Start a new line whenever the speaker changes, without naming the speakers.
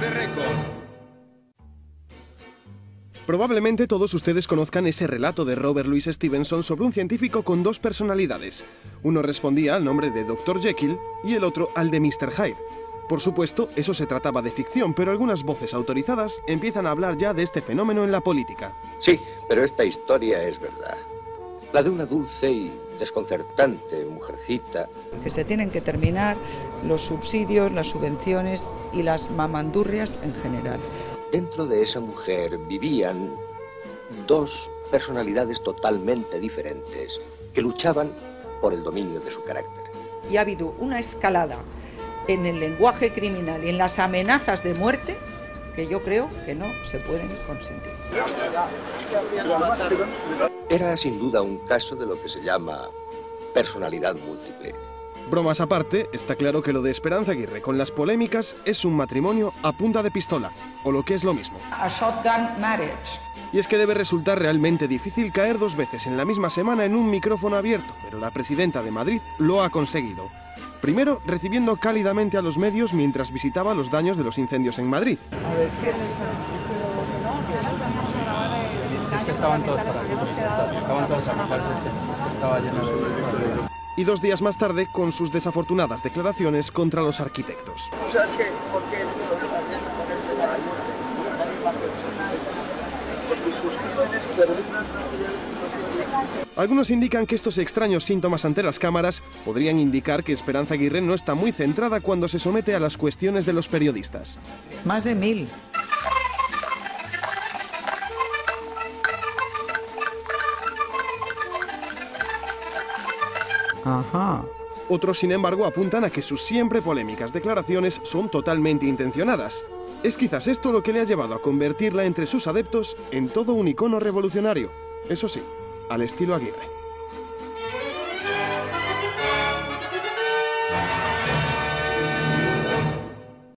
the record.
Probablemente todos ustedes conozcan ese relato de Robert Louis Stevenson sobre un científico con dos personalidades. Uno respondía al nombre de Dr. Jekyll y el otro al de Mr. Hyde. Por supuesto, eso se trataba de ficción, pero algunas voces autorizadas empiezan a hablar ya de este fenómeno en la política.
Sí, pero esta historia es verdad. La de una dulce y desconcertante mujercita.
Que se tienen que terminar los subsidios, las subvenciones y las mamandurrias en general.
Dentro de esa mujer vivían dos personalidades totalmente diferentes que luchaban por el dominio de su carácter.
Y ha habido una escalada en el lenguaje criminal y en las amenazas de muerte que yo creo que no se pueden consentir.
Era sin duda un caso de lo que se llama personalidad múltiple.
Bromas aparte, está claro que lo de Esperanza Aguirre con las polémicas es un matrimonio a punta de pistola, o lo que es lo mismo.
A shotgun marriage.
Y es que debe resultar realmente difícil caer dos veces en la misma semana en un micrófono abierto, pero la presidenta de Madrid lo ha conseguido. Primero, recibiendo cálidamente a los medios mientras visitaba los daños de los incendios en Madrid.
Es que estaban todos para aquí, estaban todos a mi parecer, es que estaba lleno de...
Y 2 días más tarde, con sus desafortunadas declaraciones contra los arquitectos.
¿Sabes qué? ¿Por qué el mundo está viendo con el tema de muerte? Nadie va a hacer porque sus crímenes perduran más allá de su propio día.
Algunos indican que estos extraños síntomas ante las cámaras podrían indicar que Esperanza Aguirre no está muy centrada cuando se somete a las cuestiones de los periodistas.
Más de 1000.
Ajá.
Otros, sin embargo, apuntan a que sus siempre polémicas declaraciones son totalmente intencionadas. Es quizás esto lo que le ha llevado a convertirla entre sus adeptos en todo un icono revolucionario. Eso sí, al estilo Aguirre.